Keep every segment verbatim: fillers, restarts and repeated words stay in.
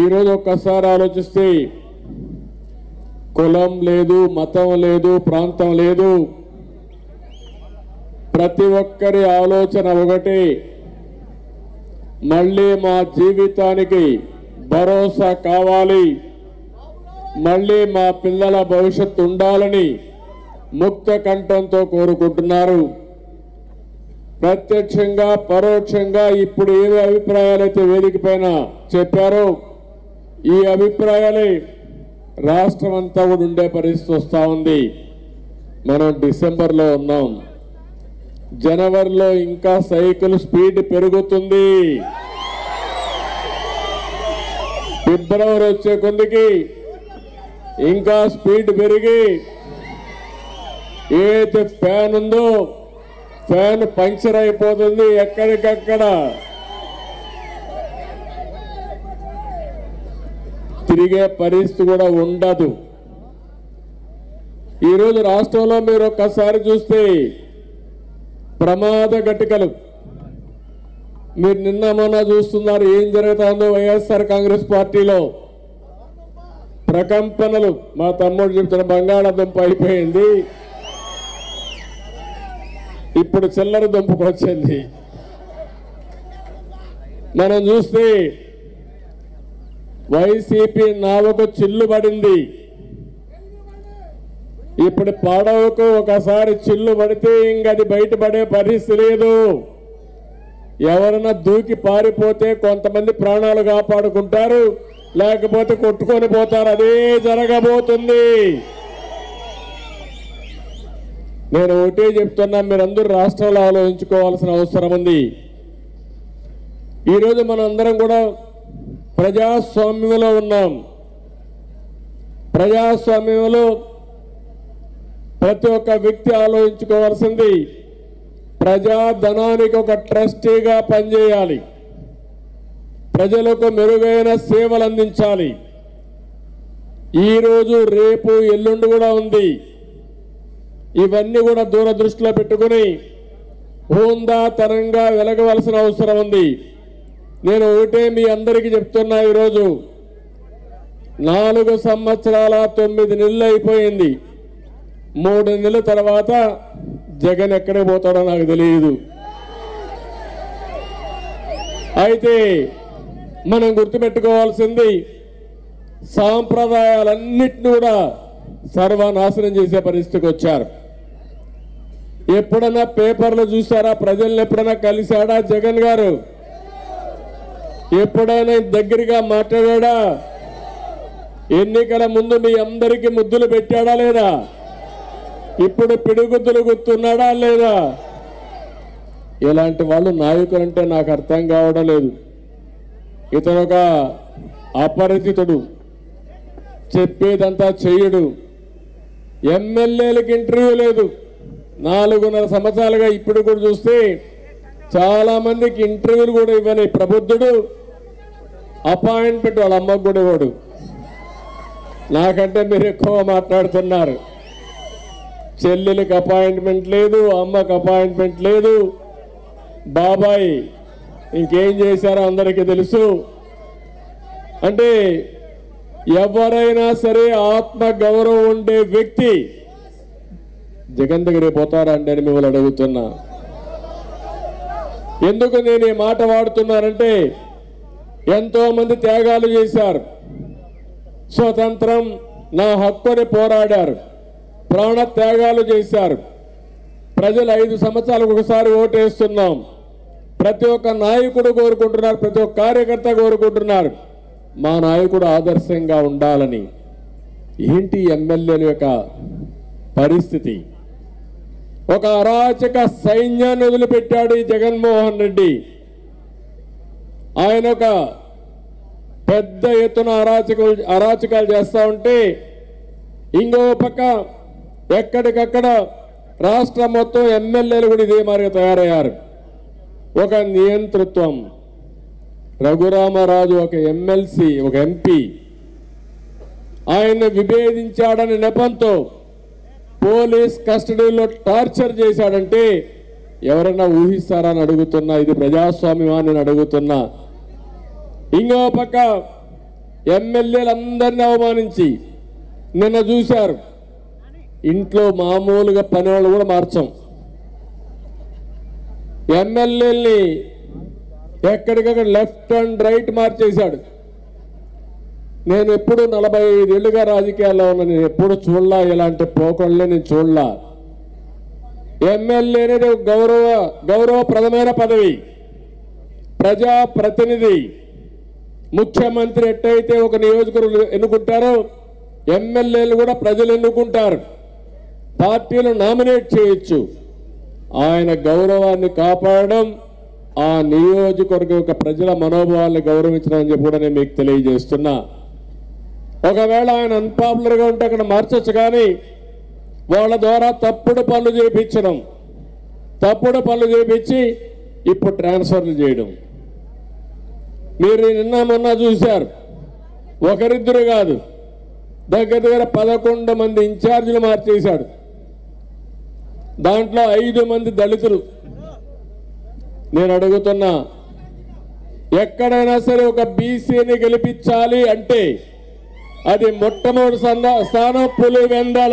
ఈరోజు ఒక్కసారి ఆలోచిస్తే కులం లేదు, మతం లేదు, ప్రాంతం లేదు, ప్రతి ఒక్కరి ఆలోచన ఒకటి, మళ్ళీ మా జీవితానికి భరోసా కావాలి, మళ్ళీ మా పిల్లల భవిష్యత్తు ఉండాలని ముక్త కంఠంతో కోరుకుంటున్నారు. ప్రత్యక్షంగా పరోక్షంగా ఇప్పుడు ఏ అభిప్రాయాలైతే వేదిక పైన చెప్పారో ఈ అభిప్రాయాలే రాష్ట్రం అంతా కూడా ఉండే పరిస్థితి వస్తూ ఉంది. మనం డిసెంబర్లో ఉన్నాం, జనవరిలో ఇంకా సైకిల్ స్పీడ్ పెరుగుతుంది. ఫిబ్రవరి వచ్చే కొద్దికి ఇంకా స్పీడ్ పెరిగి ఏదైతే ఫ్యాన్ ఉందో ఫ్యాన్ పంక్చర్ అయిపోతుంది, ఎక్కడికక్కడ తిరిగే పరిస్థితి కూడా ఉండదు. ఈరోజు రాష్ట్రంలో మీరు ఒక్కసారి చూస్తే ప్రమాద ఘటికలు మీరు నిన్న మొన్న చూస్తున్నారు ఏం జరుగుతుందో. వైఎస్ఆర్ కాంగ్రెస్ పార్టీలో ప్రకంపనలు, మా తమ్ముడు చెప్తున్న బంగాళాదుంప అయిపోయింది, ఇప్పుడు చిల్లర దుంపకు వచ్చింది. మనం చూస్తే వైసీపీ నావకు చిల్లు పడింది, ఇప్పుడు పడవకు ఒకసారి చిల్లు పడితే ఇంకది బయటపడే పరిస్థితి లేదు. ఎవరైనా దూకి పారిపోతే కొంతమంది ప్రాణాలు కాపాడుకుంటారు, లేకపోతే కొట్టుకొని పోతారు. అదే జరగబోతుంది. నేను ఒకటే చెప్తున్నా, మీరందరూ రాష్ట్రంలో ఆలోచించుకోవాల్సిన అవసరం ఉంది. ఈరోజు మనం అందరం కూడా ప్రజాస్వామ్యంలో ఉన్నాం. ప్రజాస్వామ్యంలో ప్రతి ఒక్క వ్యక్తి ఆలోచించుకోవాల్సింది ప్రజాధనానికి ఒక ట్రస్టీగా పనిచేయాలి, ప్రజలకు మెరుగైన సేవలు అందించాలి. ఈరోజు రేపు ఎల్లుండి కూడా ఉంది. ఇవన్నీ కూడా దూరదృష్టిలో పెట్టుకుని హోందాతనంగా వెలగవలసిన అవసరం ఉంది. నేను ఒకటే మీ అందరికీ చెప్తున్నా, ఈరోజు నాలుగు సంవత్సరాల తొమ్మిది నెలలు అయిపోయింది. మూడు నెలల తర్వాత జగన్ ఎక్కడికి పోతాడో నాకు తెలియదు. అయితే మనం గుర్తుపెట్టుకోవాల్సింది సాంప్రదాయాలన్నిటిని కూడా సర్వనాశనం చేసే పరిస్థితికి వచ్చారు. ఎప్పుడైనా పేపర్లు చూసారా? ప్రజల్ని ఎప్పుడైనా కలిశాడా జగన్ గారు? ఎప్పుడైనా దగ్గరగా మాట్లాడా? ఎన్నికల ముందు మీ అందరికీ ముద్దులు పెట్టాడా లేదా? ఇప్పుడు పిడుగుద్దులు గుర్తున్నాడా లేదా? ఇలాంటి వాళ్ళు నాయకులంటే నాకు అర్థం కావడం లేదు. ఇతను ఒక అపరిచితుడు, చెప్పేదంతా చెయ్యడు. ఎమ్మెల్యేలకు ఇంటర్వ్యూ లేదు. నాలుగున్నర సంవత్సరాలుగా ఇప్పుడు కూడా చూస్తే చాలా మందికి ఇంటర్వ్యూలు కూడా ఇవ్వని ప్రబుద్ధుడు. అపాయింట్మెంట్ వాళ్ళ అమ్మకు కూడా ఇవ్వడు. నాకంటే మీరు ఎక్కువ మాట్లాడుతున్నారు. చెల్లెలకు అపాయింట్మెంట్ లేదు, అమ్మకు అపాయింట్మెంట్ లేదు. బాబాయ్ ఇంకేం చేశారో అందరికీ తెలుసు. అంటే ఎవరైనా సరే ఆత్మ గౌరవం ఉండే వ్యక్తి జగన్ దగ్గరికి పోతారా అండి అని మిమ్మల్ని అడుగుతున్నా. ఎందుకు నేను ఈ మాట వాడుతున్నానంటే, ఎంతో మంది త్యాగాలు చేశారు, స్వతంత్రం నా హక్కుని పోరాడారు, ప్రాణ త్యాగాలు చేశారు. ప్రజలు ఐదు సంవత్సరాలకు ఒకసారి ఓటేస్తున్నాం. ప్రతి ఒక్క నాయకుడు కోరుకుంటున్నారు, ప్రతి ఒక్క కార్యకర్త కోరుకుంటున్నారు మా నాయకుడు ఆదర్శంగా ఉండాలని. ఏంటి ఎమ్మెల్యేల యొక్క పరిస్థితి? ఒక అరాచక సైన్యాన్ని వదిలిపెట్టాడు ఈ జగన్మోహన్ రెడ్డి. ఆయన ఒక పెద్ద ఎత్తున అరాచకలు అరాచకాలు చేస్తూ ఉంటే, ఇంకో పక్క ఎక్కడికక్కడ రాష్ట్రం మొత్తం ఎమ్మెల్యేలు కూడా ఇదే మాదిరిగా తయారయ్యారు. ఒక నియంతృత్వం. రఘురామరాజు ఒక ఎమ్మెల్సీ, ఒక ఎంపీ, ఆయన్ని విభేదించాడని నెపంతో పోలీస్ కస్టడీలో టార్చర్ చేశాడంటే ఎవరైనా ఊహిస్తారని అడుగుతున్నా. ఇది ప్రజాస్వామ్యమా అని అడుగుతున్నా. ఇంకో పక్క ఎమ్మెల్యేలందరినీ అవమానించి నిన్న చూశారు ఇంట్లో మామూలుగా పని వాళ్ళు కూడా మార్చాం. ఎమ్మెల్యేల్ని ఎక్కడికక్కడ లెఫ్ట్ అండ్ రైట్ మార్చేశాడు. నేను ఎప్పుడు నలభై ఐదేళ్లుగా రాజకీయాల్లో ఉన్నా, నేను ఎప్పుడు చూడలా ఇలాంటి పోకళ్ళే నేను చూడలా. ఎమ్మెల్యే అనేది గౌరవ గౌరవప్రదమైన పదవి, ప్రజా ప్రతినిధి. ముఖ్యమంత్రి ఎట్టయితే ఒక నియోజకవర్గం ఎన్నుకుంటారో ఎమ్మెల్యేలు కూడా ప్రజలు ఎన్నుకుంటారు, పార్టీలు నామినేట్ చేయొచ్చు. ఆయన గౌరవాన్ని కాపాడడం, ఆ నియోజకవర్గ యొక్క ప్రజల మనోభావాలను గౌరవించడం అని చెప్పి కూడా నేను మీకు తెలియజేస్తున్నా. ఒకవేళ ఆయన అన్పాపులర్గా ఉంటే అక్కడ మార్చొచ్చు, కానీ వాళ్ళ ద్వారా తప్పుడు పనులు చేయించడం, తప్పుడు పనులు చేయించి ఇప్పుడు ట్రాన్స్ఫర్లు చేయడం. మీరు నిన్న మొన్న చూశారు, ఒకరిద్దరు కాదు, దగ్గర దగ్గర పదకొండు మంది ఇన్ఛార్జీలు మార్చేశాడు. దాంట్లో ఐదు మంది దళితులు. నేను అడుగుతున్నా, ఎక్కడైనా సరే ఒక బీసీని గెలిపించాలి అంటే అది మొట్టమొదటి స్థానం పులివెందల.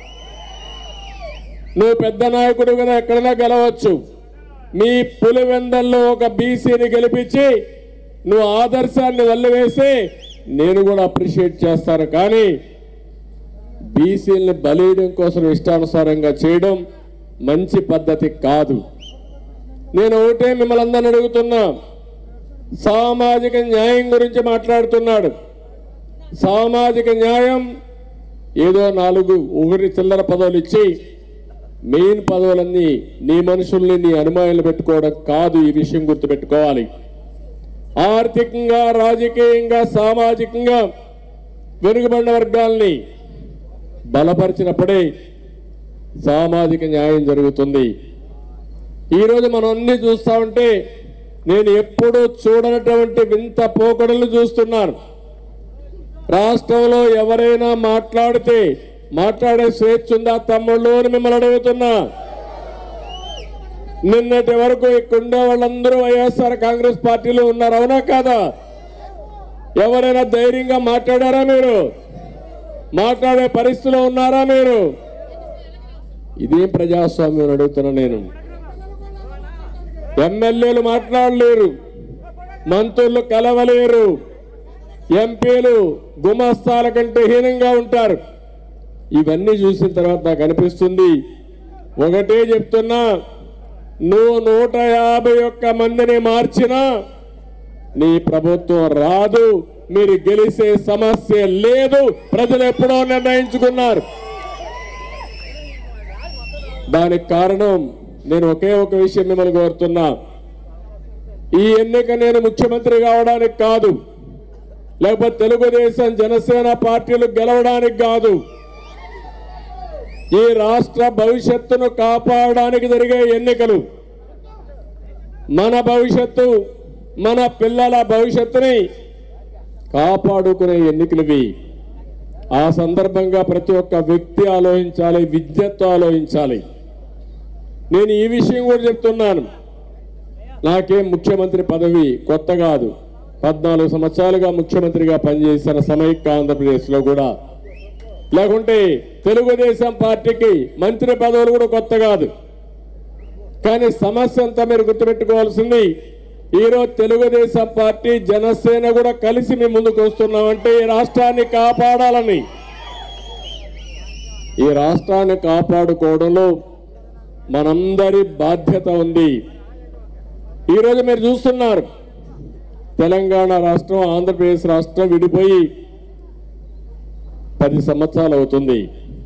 నువ్వు పెద్ద నాయకుడు కదా, ఎక్కడైనా గెలవచ్చు. మీ పులివెందల్లో ఒక బీసీని గెలిపించి నువ్వు ఆదర్శాన్ని వల్లవేసి నేను కూడా అప్రిషియేట్ చేస్తాను. కానీ బీసీలని బలీయడం కోసం ఇష్టానుసారంగా చేయడం మంచి పద్ధతి కాదు. నేను ఒకటే మిమ్మల్ని అందరిని అడుగుతున్నా, సామాజిక న్యాయం గురించి మాట్లాడుతున్నాడు. సామాజిక న్యాయం ఏదో నాలుగు ఒకటి చిల్లర పదవులు ఇచ్చి మెయిన్ పదవులన్నీ నీ మనుషుల్ని నీ అనుమానాలు పెట్టుకోవడం కాదు. ఈ విషయం గుర్తుపెట్టుకోవాలి. ఆర్థికంగా, రాజకీయంగా, సామాజికంగా వెనుకబడిన వర్గాల్ని బలపరిచినప్పుడే సామాజిక న్యాయం జరుగుతుంది. ఈరోజు మనం అన్ని చూస్తా ఉంటే నేను ఎప్పుడూ చూడనటువంటి వింత పోకడలు చూస్తున్నాను. రాష్ట్రంలో ఎవరైనా మాట్లాడితే మాట్లాడే స్వేచ్ఛ ఉందా తమ్ముళ్ళు అని మిమ్మల్ని అడుగుతున్నా. నిన్నటి వరకు ఇక్కడ వాళ్ళందరూ వైఎస్ఆర్ కాంగ్రెస్ పార్టీలో ఉన్నారు, అవునా కాదా? ఎవరైనా ధైర్యంగా మాట్లాడారా? మీరు మాట్లాడే పరిస్థితిలో ఉన్నారా? మీరు ఇదేం ప్రజాస్వామ్యం అడుగుతున్నా నేను. ఎమ్మెల్యేలు మాట్లాడలేరు, మంత్రులు కలవలేరు, ఎంపీలు గుమస్తాల కంటే హీనంగా ఉంటారు. ఇవన్నీ చూసిన తర్వాత నాకు అనిపిస్తుంది, ఒకటే చెప్తున్నా, నువ్వు నూట యాభై ఒక్క మందిని మార్చినా నీ ప్రభుత్వం రాదు, మీరు గెలిచే సమస్య లేదు. ప్రజలు ఎప్పుడో నిర్ణయించుకున్నారు. దానికి కారణం నేను ఒకే ఒక విషయం మిమ్మల్ని కోరుతున్నా. ఈ ఎన్నిక నేను ముఖ్యమంత్రి కావడానికి కాదు, లేకపోతే తెలుగుదేశం జనసేన పార్టీలు గెలవడానికి కాదు. ఈ రాష్ట్ర భవిష్యత్తును కాపాడడానికి జరిగే ఎన్నికలు. మన భవిష్యత్తు, మన పిల్లల భవిష్యత్తుని కాపాడుకునే ఎన్నికలువి. ఆ సందర్భంగా ప్రతి ఒక్క వ్యక్తి ఆలోచించాలి, విద్యతో ఆలోచించాలి. నేను ఈ విషయం కూడా చెప్తున్నాను, నాకేం ముఖ్యమంత్రి పదవి కొత్త కాదు. పద్నాలుగు సంవత్సరాలుగా ముఖ్యమంత్రిగా పనిచేసిన సమైక్య ఆంధ్రప్రదేశ్లో కూడా, లేకుంటే తెలుగుదేశం పార్టీకి మంత్రి పదవులు కూడా కొత్త కాదు. కానీ సమస్య అంతా మీరు గుర్తుపెట్టుకోవాల్సింది, ఈరోజు తెలుగుదేశం పార్టీ, జనసేన కూడా కలిసి మేము ముందుకు వస్తున్నామంటే ఈ రాష్ట్రాన్ని కాపాడాలని. ఈ రాష్ట్రాన్ని కాపాడుకోవడంలో మనందరి బాధ్యత ఉంది. ఈరోజు మీరు చూస్తున్నారు, తెలంగాణ రాష్ట్రం, ఆంధ్రప్రదేశ్ రాష్ట్రం విడిపోయి పది సంవత్సరాలు అవుతుంది.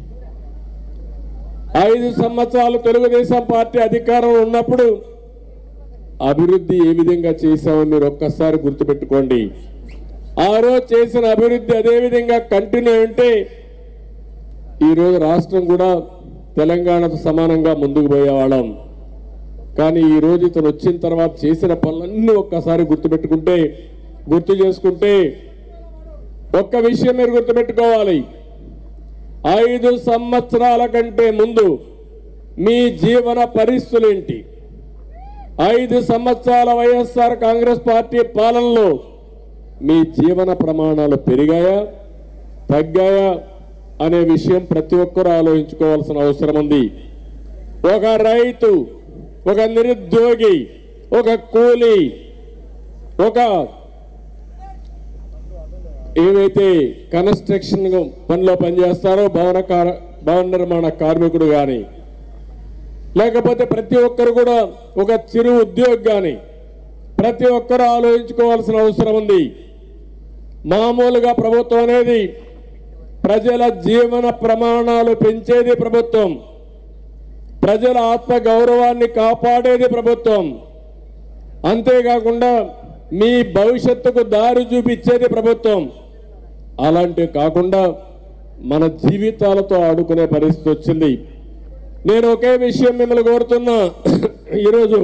ఐదు సంవత్సరాలు తెలుగుదేశం పార్టీ అధికారంలో ఉన్నప్పుడు అభివృద్ధి ఏ విధంగా చేశామో మీరు ఒక్కసారి గుర్తుపెట్టుకోండి. ఆ రోజు చేసిన అభివృద్ధి అదే విధంగా కంటిన్యూ ఉంటే ఈరోజు రాష్ట్రం కూడా తెలంగాణతో సమానంగా ముందుకు పోయేవాళ్ళం. కానీ ఈరోజు ఇతను వచ్చిన తర్వాత చేసిన పనులన్నీ ఒక్కసారి గుర్తుపెట్టుకుంటే, గుర్తు చేసుకుంటే ఒక్క విషయం మీరు గుర్తుపెట్టుకోవాలి. ఐదు సంవత్సరాల కంటే ముందు మీ జీవన పరిస్థితులు ఏంటి? ఐదు సంవత్సరాల వైఎస్ఆర్ కాంగ్రెస్ పార్టీ పాలనలో మీ జీవన ప్రమాణాలు పెరిగాయా తగ్గాయా అనే విషయం ప్రతి ఒక్కరూ ఆలోచించుకోవాల్సిన అవసరం ఉంది. ఒక రైతు, ఒక నిరుద్యోగి, ఒక కూలీ, ఒక ఏవైతే కన్స్ట్రక్షన్ పనిలో పనిచేస్తారో భవన భవన నిర్మాణ కార్మికుడు కానీ, లేకపోతే ప్రతి ఒక్కరు కూడా ఒక చిరు ఉద్యోగి కానీ ప్రతి ఒక్కరూ ఆలోచించుకోవాల్సిన అవసరం ఉంది. మామూలుగా ప్రభుత్వం అనేది ప్రజల జీవన ప్రమాణాలు పెంచేది ప్రభుత్వం, ప్రజల ఆత్మ గౌరవాన్ని కాపాడేది ప్రభుత్వం, అంతేకాకుండా మీ భవిష్యత్తుకు దారి చూపించేది ప్రభుత్వం. అలాంటివి కాకుండా మన జీవితాలతో ఆడుకునే పరిస్థితి వచ్చింది. నేను ఒకే విషయం మిమ్మల్ని కోరుతున్నా. ఈరోజు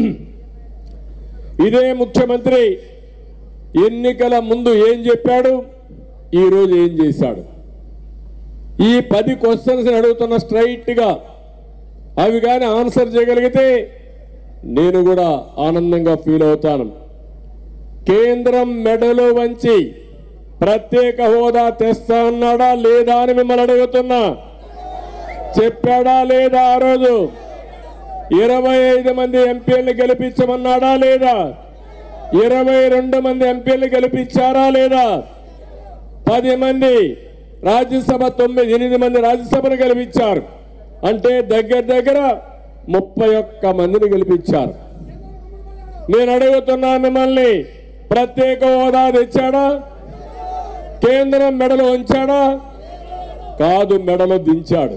ఇదే ముఖ్యమంత్రి ఎన్నికల ముందు ఏం చెప్పాడు, ఈరోజు ఏం చేశాడు? ఈ పది క్వశ్చన్స్ అడుగుతున్న స్ట్రైట్గా అవి కానీ ఆన్సర్ చేయగలిగితే నేను కూడా ఆనందంగా ఫీల్ అవుతాను. కేంద్రం మెడలు వంచి ప్రత్యేక హోదా తెస్తా అన్నాడా లేదా అని మిమ్మల్ని అడుగుతున్నా. చెప్పాడా లేదా? ఆ రోజు ఇరవై ఐదు మంది ఎంపీలను గెలిపించమన్నాడా లేదా? ఇరవై రెండు మంది ఎంపీలను గెలిపించారా లేదా? పది మంది రాజ్యసభ, తొమ్మిది ఎనిమిది మంది రాజ్యసభను గెలిపించారు. అంటే దగ్గర దగ్గర ముప్పై ఒక్క మందిని గెలిపించారు. నేను అడుగుతున్నా మిమ్మల్ని, ప్రత్యేక హోదా తెచ్చాడా? కేంద్రం మెడలో ఉంచాడా? కాదు, మెడలో దించాడు.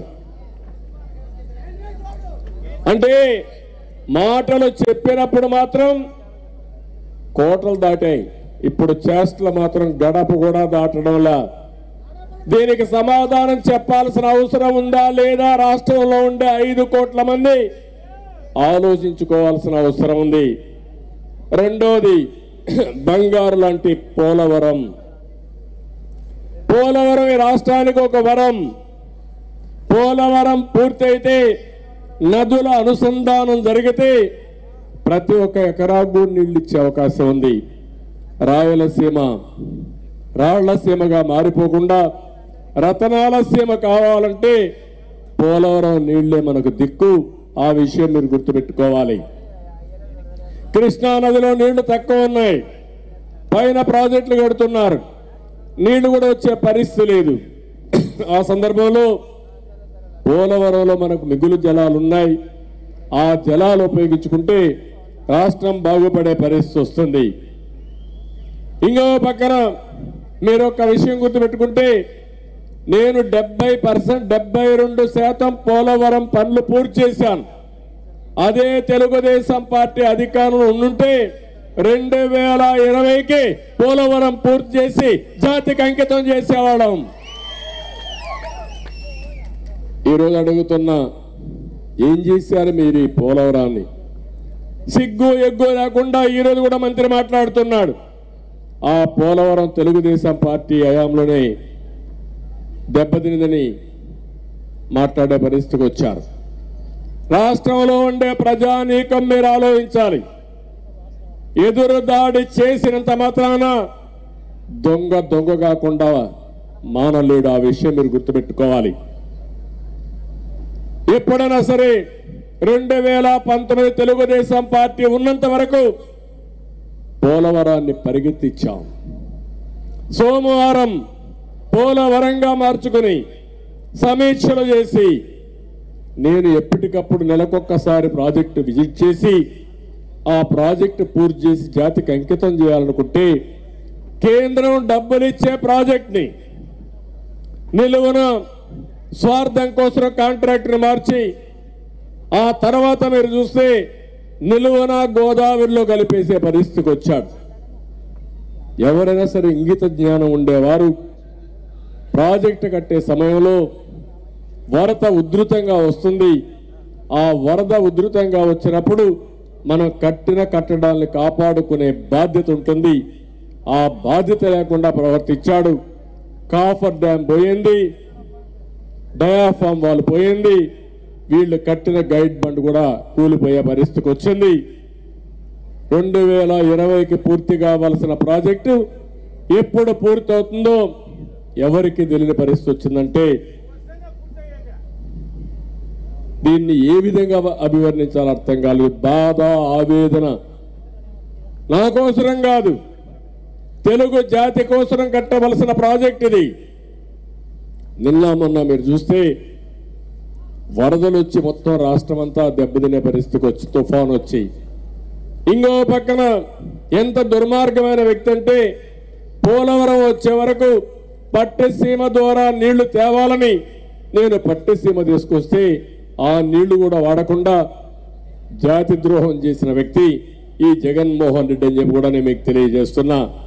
అంటే మాటలు చెప్పినప్పుడు మాత్రం కోటలు దాటాయి, ఇప్పుడు చేష్టలు మాత్రం గడప కూడా దాటడంలా. దీనికి సమాధానం చెప్పాల్సిన అవసరం ఉందా లేదా? రాష్ట్రంలో ఉండే ఐదు కోట్ల మంది ఆలోచించుకోవాల్సిన అవసరం ఉంది. రెండోది, బంగారు లాంటి పోలవరం. పోలవరం ఈ రాష్ట్రానికి ఒక వరం. పోలవరం పూర్తయితే, నదుల అనుసంధానం జరిగితే ప్రతి ఒక్క ఎకరాకు నీళ్ళు ఇచ్చే అవకాశం ఉంది. రాయలసీమ రాళ్లసీమగా మారిపోకుండా రతనాల సీమ కావాలంటే పోలవరం నీళ్లే మనకు దిక్కు. ఆ విషయం మీరు గుర్తుపెట్టుకోవాలి. కృష్ణా నదిలో నీళ్లు తక్కువ ఉన్నాయి, పైన ప్రాజెక్టులు కడుతున్నారు, నీళ్లు కూడా వచ్చే పరిస్థితి లేదు. ఆ సందర్భంలో పోలవరంలో మనకు మిగులు జలాలు ఉన్నాయి. ఆ జలాలు ఉపయోగించుకుంటే రాష్ట్రం బాగుపడే పరిస్థితి వస్తుంది. ఇంకో పక్కన మీరు ఒక విషయం గుర్తుపెట్టుకుంటే, నేను డెబ్బై పర్సెంట్ డెబ్బై రెండు శాతం పోలవరం పనులు పూర్తి చేశాను. అదే తెలుగుదేశం పార్టీ అధికారంలో ఉండుంటే రెండు వేల ఇరవైకి పోలవరం పూర్తి చేసి జాతికి అంకితం చేసేవాళ్ళం. ఈరోజు అడుగుతున్నా, ఏం చేశారు మీరు ఈ పోలవరాన్ని? సిగ్గు ఎగ్గు లేకుండా ఈరోజు కూడా మంత్రి మాట్లాడుతున్నాడు. ఆ పోలవరం తెలుగుదేశం పార్టీ హయాంలోనే దెబ్బతినిందని మాట్లాడే పరిస్థితికి వచ్చారు. రాష్ట్రంలో ఉండే ప్రజానీకం మీరు ఆలోచించాలి. ఎదురు దాడి చేసినంత మాత్రాన దొంగ దొంగ కాకుండా మానలేడు. ఆ విషయం మీరు గుర్తుపెట్టుకోవాలి. ఎప్పుడైనా సరే రెండు వేల పంతొమ్మిది తెలుగుదేశం పార్టీ ఉన్నంత వరకు పోలవరాన్ని పరిగెత్తించాం. సోమవారం పోలవరంగా మార్చుకుని సమీక్షలు చేసి, నేను ఎప్పటికప్పుడు నెలకొక్కసారి ప్రాజెక్టు విజిట్ చేసి ఆ ప్రాజెక్టు పూర్తి చేసి జాతికి అంకితం చేయాలనుకుంటే, కేంద్రం డబ్బులు ఇచ్చే ప్రాజెక్ట్ని నిలువున స్వార్థం కోసం కాంట్రాక్ట్ని మార్చి, ఆ తర్వాత మీరు చూస్తే నిలువున గోదావరిలో కలిపేసే పరిస్థితికి వచ్చాడు. ఎవరైనా సరే ఇంగిత జ్ఞానం ఉండేవారు ప్రాజెక్టు కట్టే సమయంలో వరద ఉధృతంగా వస్తుంది, ఆ వరద ఉధృతంగా వచ్చినప్పుడు మనం కట్టిన కట్టడాన్ని కాపాడుకునే బాధ్యత ఉంటుంది. ఆ బాధ్యత లేకుండా ప్రవర్తించాడు. కాఫర్ డ్యాం పోయింది, డయాఫామ్ వాల్ పోయింది, వీళ్ళు కట్టిన గైడ్ బండ్ కూడా కూలిపోయే పరిస్థితికి వచ్చింది. రెండు వేల ఇరవైకి పూర్తి కావాల్సిన ప్రాజెక్టు ఎప్పుడు పూర్తవుతుందో ఎవరికి తెలియని పరిస్థితి వచ్చిందంటే దీన్ని ఏ విధంగా అభివర్ణించాలో అర్థం కాలేదు. బాధ, ఆవేదన నా కోసరం కాదు, తెలుగు జాతి కోసరం కట్టవలసిన ప్రాజెక్ట్ ఇది. నిన్న మొన్న మీరు చూస్తే వరదలు వచ్చి మొత్తం రాష్ట్రం అంతా దెబ్బతినే పరిస్థితికి వచ్చి తుఫాన్ వచ్చి, ఇంకో పక్కన ఎంత దుర్మార్గమైన వ్యక్తి అంటే పోలవరం వచ్చే వరకు పట్టిసీమ ద్వారా నీళ్లు తేవాలని నేను పట్టిసీమ తీసుకొస్తే ఆ నీళ్లు కూడా వాడకుండా జాతి ద్రోహం చేసిన వ్యక్తి ఈ జగన్మోహన్ రెడ్డి అని చెప్పి కూడా నేను మీకు తెలియజేస్తున్నా.